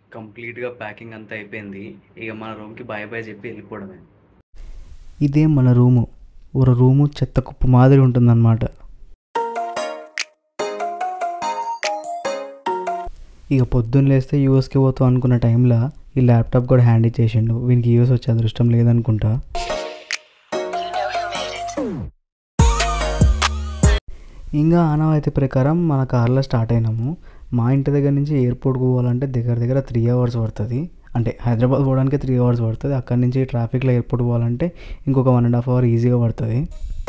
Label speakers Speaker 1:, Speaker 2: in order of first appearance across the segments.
Speaker 1: కంప్లీట్‌గా ప్యాకింగ్ అంతా అయిపోయింది. ఇక మన రూమ్‌కి బాయ్ బాయ్ చెప్పి వెళ్ళిపోవడమే.
Speaker 2: ఇదే మన రూము. ఒక రూము చెత్త కుప్ప మాదిరి ఉంటుందన్నమాట. ఇక పొద్దున్న లేస్తే యూఎస్కి పోతాం అనుకున్న టైంలో ఈ ల్యాప్టాప్ కూడా హ్యాండ్ ఇచ్చేసిండు. వీనికి యూఎస్ వచ్చే అదృష్టం లేదనుకుంటా. ఇంకా ఆనవాయితీ ప్రకారం మన కార్లో స్టార్ట్ అయినాము. మా ఇంటి దగ్గర నుంచి ఎయిర్పోర్ట్కి పోవాలంటే దగ్గర దగ్గర 3 hours పడుతుంది. అంటే హైదరాబాద్ పోవడానికి 3 hours పడుతుంది. అక్కడి నుంచి ట్రాఫిక్లో ఎయిర్పోర్ట్ పోవాలంటే ఇంకొక 1.5 hour ఈజీగా పడుతుంది.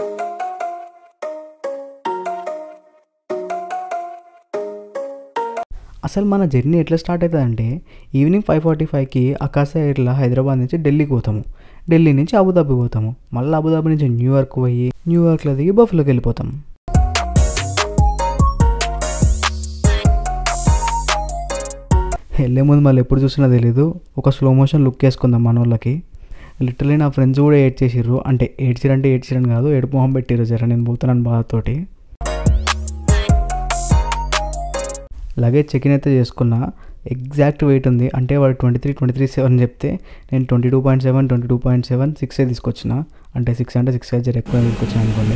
Speaker 2: అసలు మన జర్నీ ఎట్లా స్టార్ట్ అవుతుందంటే ఈవినింగ్ 5:45కి ఆకాశ ఎయిర్లో హైదరాబాద్ నుంచి ఢిల్లీకి పోతాము. ఢిల్లీ నుంచి అబుదాబి పోతాము. మళ్ళీ అబుదాబి నుంచి న్యూయార్క్ పోయి న్యూయార్క్లో దిగి బఫ్లోకి వెళ్ళిపోతాం. వెళ్ళే ముందు మళ్ళీ ఎప్పుడు చూసినా తెలీదు, ఒక స్లో మోషన్ లుక్ వేసుకుందాం మన వాళ్ళకి. లిటరలీ నా ఫ్రెండ్స్ కూడా ఏడ్చేసిర్రు. అంటే ఏడ్చిరని కాదు, ఏడుపు మొహం పెట్టిర్రు జర నేను పోతున్నాను బాధతోటి. లగేజ్ చెకిన్ అయితే చేసుకున్నా. ఎగ్జాక్ట్ వెయిట్ ఉంది. అంటే వాడు 23.7 చెప్తే నేను 22.7, 22.7, 6 తీసుకొచ్చిన. అంటే 6 అంటే 6 జర ఎక్కువ తీసుకొచ్చిన అనుకోండి.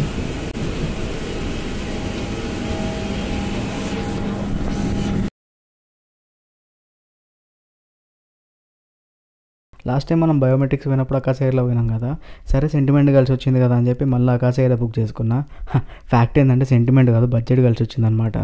Speaker 2: లాస్ట్ టైం మనం బయోమెట్రిక్స్ పోయినప్పుడు ఆకాశ ఎయిర్లో పోయినాం కదా, సరే సెంటిమెంట్ కలిసి వచ్చింది కదా అని చెప్పి మళ్ళీ ఆకాశ ఎయిర్ బుక్ చేసుకున్నా. ఫ్యాక్ట్ ఏంటంటే సెంటిమెంట్ కాదు, బడ్జెట్ కలిసి వచ్చింది అనమాట.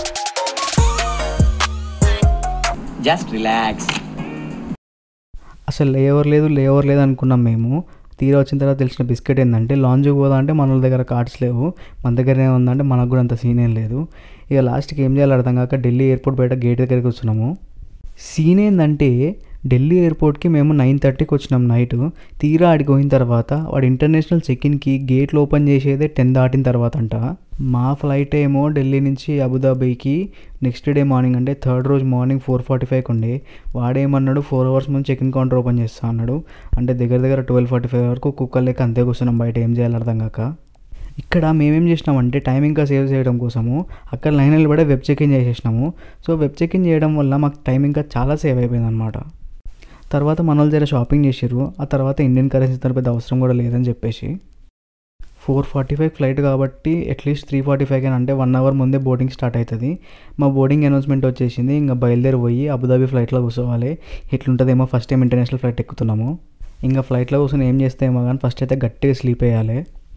Speaker 3: Just relax.
Speaker 2: అసలు లేవర్ లేదు అనుకున్నాం మేము. తీరా వచ్చిన తర్వాత తెలిసిన బిస్కెట్ ఏంటంటే లాంజ్కి పోదా అంటే మన దగ్గర కార్డ్స్ లేవు, మన దగ్గర ఏముందంటే మనకు కూడా అంత సీన్ ఏం లేదు. ఇక లాస్ట్కి ఏం చేయాలో అర్థం కాక ఢిల్లీ ఎయిర్పోర్ట్ బయట గేట్ దగ్గరికి వచ్చినాము. సీన్ ఏంటంటే ఢిల్లీ ఎయిర్పోర్ట్కి మేము 9:30కి వచ్చినాం నైట్. తీరా ఆడికి పోయిన తర్వాత వాడు ఇంటర్నేషనల్ చెక్-ఇన్కి గేట్లు ఓపెన్ చేసేదే 10 దాటిన తర్వాత అంట. మా ఫ్లైట్ ఏమో ఢిల్లీ నుంచి అబుదాబీకి నెక్స్ట్ డే మార్నింగ్, అంటే థర్డ్ రోజు మార్నింగ్ 4:45కి ఉండే. వాడేమన్నాడు 4 hours ముందు చెక్-ఇన్ కౌంటర్ ఓపెన్ చేస్తా అన్నాడు. అంటే దగ్గర 12:45 వరకు కుక్కర్ లెక్క అంతే కూర్చున్నాం బయట, ఏం చేయాలి అర్థం కాక. ఇక్కడ మేమేం చేసినామంటే టైం ఇంకా సేవ్ చేయడం కోసము అక్కడ లైన్ నిలబడే వెబ్ చెక్-ఇన్ చేసేసినాము. సో వెబ్ చెక్-ఇన్ చేయడం వల్ల మాకు టైం ఇంకా చాలా సేవ్ అయిపోయింది అనమాట. తర్వాత మన వాళ్ళు దగ్గర షాపింగ్ చేసిర్రు. ఆ తర్వాత ఇండియన్ కరెన్సీ తన పెద్ద అవసరం కూడా లేదని చెప్పేసి 4:45 ఫ్లైట్ కాబట్టి అట్లీస్ట్ 3:45 అంటే 1 hour ముందే బోర్డింగ్ స్టార్ట్ అవుతుంది. మా బోర్డింగ్ అనౌన్స్మెంట్ వచ్చేసింది. ఇంకా బయలుదేరిపోయి అబుదాబి ఫ్లైట్లో కూర్చోవాలి. ఇట్లుంటుందేమో, ఫస్ట్ టైం ఇంటర్నేషనల్ ఫ్లైట్ ఎక్కుతున్నాము. ఇంకా ఫ్లైట్లో కూర్చొని ఏం చేస్తేమో కానీ ఫస్ట్ అయితే గట్టిగా స్లీప్ వేయాలి.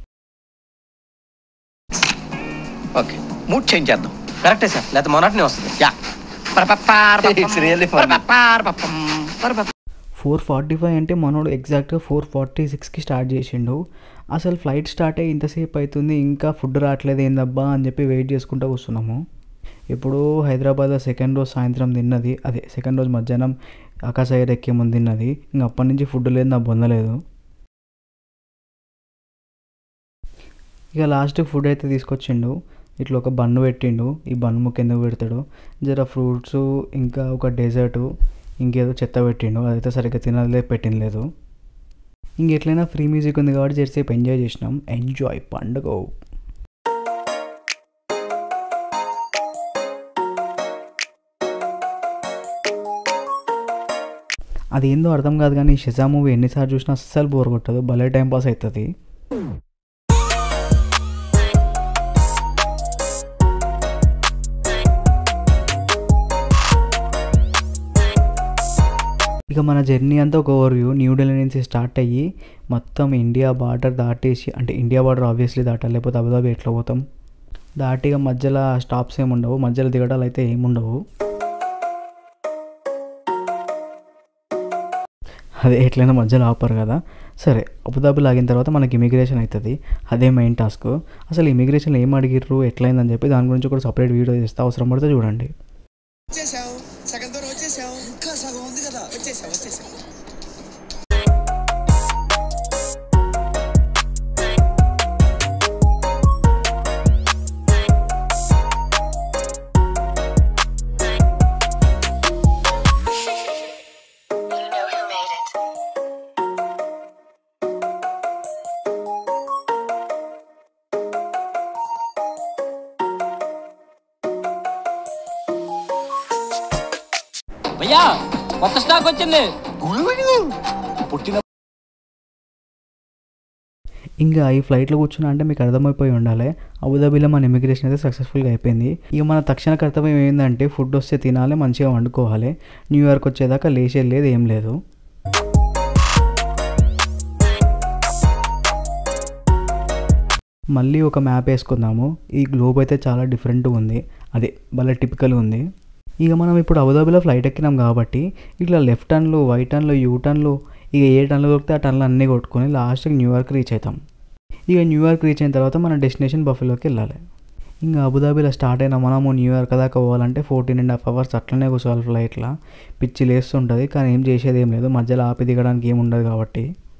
Speaker 3: ఓకే, మూడ్ చేంజ్ చేద్దాం. కరెక్టే సార్, లేకపోతే మొన్నటినే వస్తుంది. యా
Speaker 2: 4:45 అంటే మనోడు ఎగ్జాక్ట్గా 4:46కి స్టార్ట్ చేసిండు. అసలు ఫ్లైట్ స్టార్ట్ అయ్యి ఇంతసేపు అవుతుంది, ఇంకా ఫుడ్ రావట్లేదు ఏందబ్బా అని చెప్పి వెయిట్ చేసుకుంటూ కూర్చున్నాము. ఇప్పుడు హైదరాబాద్లో సెకండ్ రోజు సాయంత్రం తిన్నది, అదే సెకండ్ రోజు మధ్యాహ్నం ఆకాశ ఎయిర్ ఎక్కే ముందు తిన్నది. ఇంక అప్పటి నుంచి ఫుడ్ లేదు, నాకు పొందలేదు. ఇక లాస్ట్ ఫుడ్ అయితే తీసుకొచ్చిండు. ఇట్లా ఒక బన్ను పెట్టిండు. ఈ బన్ను ముక్క ఎందుకు పెడతాడు, జర ఫ్రూట్స్ ఇంకా ఒక డెజర్టు ఇంకేదో చెత్త పెట్టిండు. అదైతే సరిగ్గా తినలేదు, పెట్టిన లేదు. ఇంకెట్లయినా ఫ్రీ మ్యూజిక్ ఉంది కాబట్టి జరసేపు ఎంజాయ్ చేసినాం. ఎంజాయ్ పండుగ. అది ఏందో అర్థం కాదు కానీ షజా మూవీ ఎన్నిసార్లు చూసినా అస్సలు బోర్ కొట్టదు, భలే టైంపాస్ అవుతుంది. ఇక మన జర్నీ అంతా ఒక ఓవర్వ్యూ. న్యూఢిల్లీ నుంచి స్టార్ట్ అయ్యి మొత్తం ఇండియా బార్డర్ దాటేసి, అంటే ఇండియా బార్డర్ ఆబ్వియస్లీ దాటాలి, లేకపోతే అబుదాబి ఎట్లా పోతాం. దాటిగా మధ్యలో స్టాప్స్ ఏముండవు, మధ్యలో దిగడాలు అయితే ఏముండవు. అదే ఎట్లయినా మధ్యలో ఆపరు కదా. సరే, అబుదాబి లాగిన తర్వాత మనకి ఇమిగ్రేషన్ అవుతుంది. అదే మెయిన్ టాస్క్. అసలు ఇమిగ్రేషన్లో ఏం అడిగిర్రు, ఎట్లయిందని చెప్పి దాని గురించి కూడా సపరేట్ వీడియో చేస్తే అవసరం పడితే చూడండి.
Speaker 3: भैया కొత్త స్టాక్ వచ్చింది.
Speaker 2: ఇంకా ఈ ఫ్లైట్లో కూర్చున్నా అంటే మీకు అర్థమైపోయి ఉండాలి, అబుదాబీలో మన ఇమిగ్రేషన్ అయితే సక్సెస్ఫుల్గా అయిపోయింది. ఇక మన తక్షణ కర్తవ్యం ఏంటంటే ఫుడ్ వస్తే తినాలి, మంచిగా వండుకోవాలి. న్యూయార్క్ వచ్చేదాకా లేచేది లేదు, ఏం లేదు. మళ్ళీ ఒక మ్యాప్ వేసుకుందాము. ఈ గ్లోబ్ అయితే చాలా డిఫరెంట్గా ఉంది, అదే భలే టిపికల్గా ఉంది. ఇక మనం ఇప్పుడు అబుదాబీలో ఫ్లైట్ ఎక్కినాం కాబట్టి ఇట్లా లెఫ్ట్ టర్న్లు, వైట్ టర్న్లు, యూ టర్న్లు, ఇక ఏ టర్న్లు దొరికితే ఆ టర్న్లు అన్నీ కొట్టుకొని లాస్ట్కి న్యూయార్క్ రీచ్ అవుతాం. ఇక న్యూయార్క్ రీచ్ అయిన తర్వాత మన డెస్టినేషన్ బఫెలోకి వెళ్ళాలి. ఇంకా అబుదాబీలో స్టార్ట్ అయినా మనము న్యూయార్క్ దాకా పోవాలంటే 14.5 hours అట్లనే కూర్చోవాలి ఫ్లైట్లో. పిచ్చి లేస్తుంటుంది, కానీ ఏం చేసేది ఏం లేదు, మధ్యలో ఆపి దిగడానికి ఏమి ఉండదు కాబట్టి.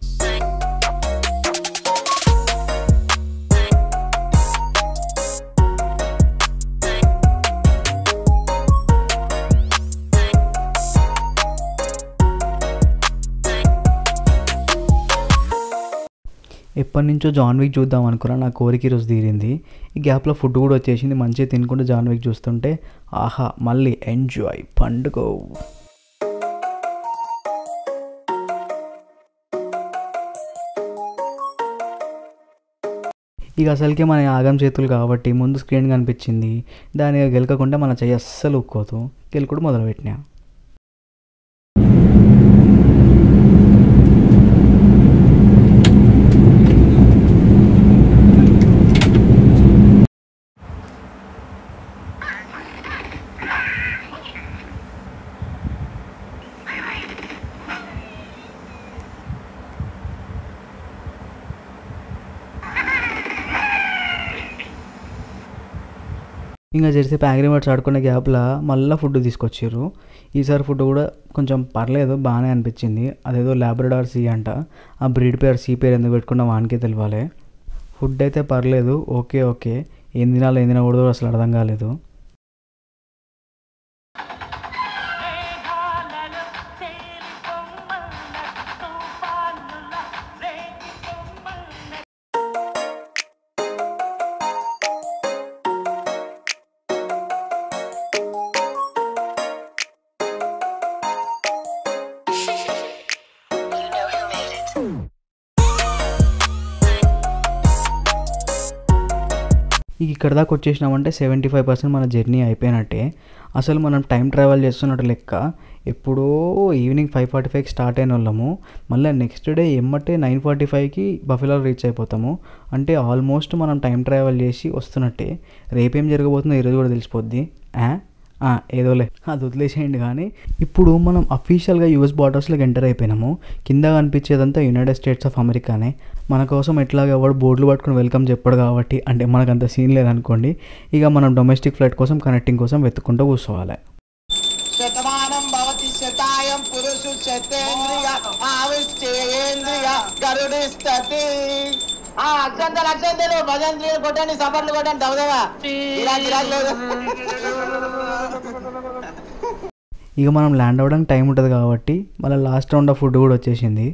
Speaker 2: ఎప్పటి నుంచో జాన్ విక్ చూద్దాం అనుకున్నా, నా కోరిక ఈరోజు తీరింది. ఈ గ్యాప్లో ఫుడ్ కూడా వచ్చేసింది, మంచిగా తినుకుంటూ జాన్ విక్ చూస్తుంటే ఆహా మళ్ళీ ఎంజాయ్ పండుగ. ఇక అసలుకే మన ఆగం చేతులు కాబట్టి ముందు స్క్రీన్ కనిపించింది, దాని గెలకకుండా మన చెయ్యి అస్సలు ఉక్కోదు, గెలుకుడు మొదలుపెట్టినా. ఇంకా జెర్సీ ప్యాంగ్రీ వర్డ్స్ ఆడుకునే గ్యాప్లో మళ్ళీ ఫుడ్ తీసుకొచ్చారు. ఈసారి ఫుడ్ కూడా కొంచెం పర్లేదు, బాగానే అనిపించింది. అదేదో లాబ్రడార్ సీ అంట, ఆ బ్రీడ్ పేరు సీ పేరు ఎందుకు పెట్టుకున్నా వానికే తెలియాలి. ఫుడ్ అయితే పర్లేదు, ఓకే ఓకే, ఏం తినాలో ఏం తినకూడదో అసలు అర్థం కాలేదు. ఇక ఇక్కడ దాకా వచ్చేసినామంటే 75% మన జర్నీ అయిపోయినట్టే. అసలు మనం టైం ట్రావెల్ చేస్తున్నట్టు లెక్క. ఎప్పుడో ఈవినింగ్ 5:45కి స్టార్ట్ అయిన వాళ్ళము, మళ్ళీ నెక్స్ట్ డే ఎమ్మటే 9:45కి బఫెలో రీచ్ అయిపోతాము. అంటే ఆల్మోస్ట్ మనం టైం ట్రావెల్ చేసి వస్తున్నట్టే. రేపేం జరగబోతుందో ఈరోజు కూడా తెలిసిపోద్ది. ఏదోలే, అది వదిలేసేయండి. కానీ ఇప్పుడు మనం అఫీషియల్గా యూఎస్ బార్డర్స్లోకి ఎంటర్ అయిపోయినాము. కింద కనిపించేదంతా యునైటెడ్ స్టేట్స్ ఆఫ్ అమెరికానే. మన కోసం ఎట్లాగ ఎవడు బోర్డులు పట్టుకుని వెల్కమ్ చెప్పాడు కాబట్టి, అంటే మనకు అంత సీన్ లేదనుకోండి. ఇక మనం డొమెస్టిక్ ఫ్లైట్ కోసం కనెక్టింగ్ కోసం వెతుక్కుంటూ కూర్చోవాలి.
Speaker 4: అక్షంతలు భజంత్రీలు కొట్టండి, సపర్లు కొట్టండి, దవదవా.
Speaker 2: ఇక మనం ల్యాండ్ అవ్వడానికి టైం ఉంటుంది కాబట్టి మళ్ళీ లాస్ట్ రౌండ్ ఆఫ్ ఫుడ్ కూడా వచ్చేసింది.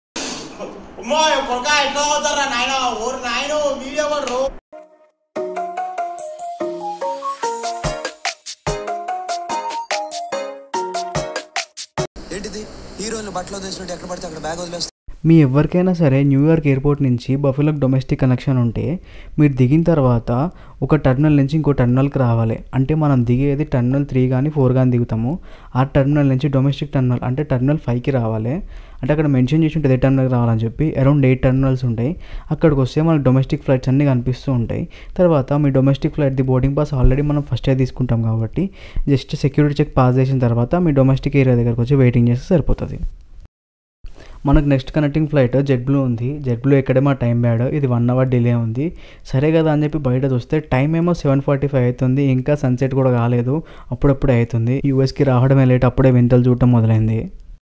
Speaker 5: ఏంటిది హీరోలు బట్టలు వదిలేసినట్టు ఎక్కడ పడితే అక్కడ బ్యాగ్ వదిలేస్తారు.
Speaker 2: మీ ఎవరికైనా సరే న్యూయార్క్ ఎయిర్పోర్ట్ నుంచి బఫెలోకి డొమెస్టిక్ కనెక్షన్ ఉంటే మీరు దిగిన తర్వాత ఒక టర్మినల్ నుంచి ఇంకో టర్మినల్కి రావాలి. అంటే మనం దిగేది టర్మినల్ 3 కానీ 4 కానీ దిగుతాము. ఆ టర్మినల్ నుంచి డొమెస్టిక్ టర్మినల్ అంటే టర్మినల్ 5కి రావాలి. అంటే అక్కడ మెన్షన్ చేసి ఉంటుంది ఏ టర్మినల్కి రావాలని చెప్పి. అరౌండ్ 8 టర్మినల్స్ ఉంటాయి. అక్కడికి వస్తే మనకు డొమెస్టిక్ ఫ్లైట్స్ అన్నీ కనిపిస్తూ ఉంటాయి. తర్వాత మీ డొమెస్టిక్ ఫ్లైట్ది బోర్డింగ్ పాస్ ఆల్రెడీ మనం ఫస్టే తీసుకుంటాం కాబట్టి జస్ట్ సెక్యూరిటీ చెక్ పాస్ చేసిన తర్వాత మీ డొమెస్టిక్ ఏరియా దగ్గరకు వచ్చి వెయిటింగ్ చేస్తే సరిపోతుంది. మనకు next connecting flight JetBlue ఉంది. జెట్ బ్లూ ఎక్కడే మా టైం బ్యాడ్, ఇది 1 hour డిలే ఉంది. సరే కదా అని చెప్పి బయట చూస్తే టైం ఏమో 7:45 అవుతుంది. ఇంకా సన్సెట్ కూడా కాలేదు, అప్పుడప్పుడే అవుతుంది. యూఎస్కి రావడమే లేట్, అప్పుడే వింతలు చూడటం మొదలైంది.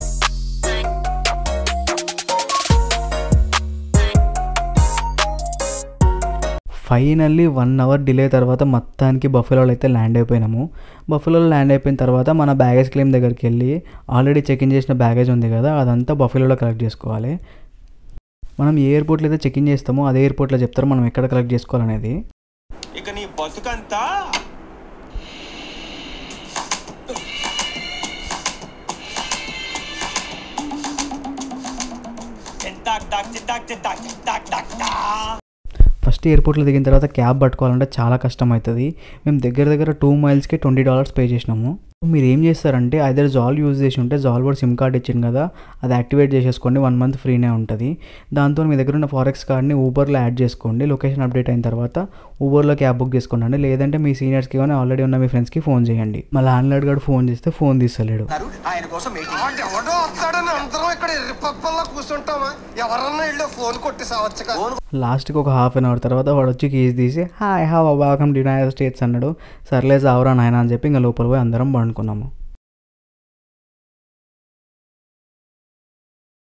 Speaker 2: ఫైనల్లీ 1 hour డిలే తర్వాత మొత్తానికి బఫెలోలో అయితే ల్యాండ్ అయిపోయినాము. బఫెలోలో ల్యాండ్ అయిపోయిన తర్వాత మన బ్యాగేజ్ క్లెయిమ్ దగ్గరికి వెళ్ళి ఆల్రెడీ చెక్-ఇన్ చేసిన బ్యాగేజ్ ఉంది కదా, అదంతా బఫెలోలో కలెక్ట్ చేసుకోవాలి. మనం ఏ ఎయిర్పోర్ట్లో అయితే చెక్-ఇన్ చేస్తామో అదే ఎయిర్పోర్ట్లో చెప్తారు మనం ఎక్కడ కలెక్ట్ చేసుకోవాలనేది.
Speaker 6: ఇక నీ బతుకంతా చింతాక్ డాక్ చింతాక్ చింతాక్ చింతాక్ డాక్ డా.
Speaker 2: ఫస్ట్ ఎయిర్పోర్ట్లో దిగిన తర్వాత క్యాబ్ పట్టుకోవాలంటే చాలా కష్టం అవుతుంది. మేము దగ్గర 2 మైల్స్కి $20 పే చేసినాము. మీరు ఏం చేస్తారంటే ఐదర్ జాల్ యూజ్ చేసి ఉంటే జాల్ కూడా సిమ్ కార్డ్ ఇచ్చింది కదా, అది యాక్టివేట్ చేసేసుకోండి, 1 మంత్ ఫ్రీనే ఉంటుంది. దాంతో మీ దగ్గర ఉన్న ఫారెక్స్ కార్డ్ని ఊబర్లో యాడ్ చేసుకోండి. లొకేషన్ అప్డేట్ అయిన తర్వాత ఊబర్లో క్యాబ్ బుక్ చేసుకోండి. లేదంటే మీ సీనియర్స్కి కానీ ఆల్రెడీ ఉన్న మీ ఫ్రెండ్స్కి ఫోన్ చేయండి. మా ల్యాండ్ లార్డ్ గారు ఫోన్ చేస్తే ఫోన్ తీస్తలేడు.
Speaker 3: ఆయన కోసం ఎవడో వస్తాడని అందరం ఇక్కడ ఎర్రిపప్పల్లా కూర్చుంటామా? ఎవరన్నా ఇల్లు ఫోన్ కొట్టి సావచ్చు.
Speaker 2: లాస్ట్కి ఒక హాఫ్ అన్ అవర్ తర్వాత వాడు వచ్చి కీస్ తీసి hi welcome to United States అన్నాడు. సర్లే సావరా నాయన అని చెప్పి ఇంకా లోపల పోయి అందరం పండుకున్నాము.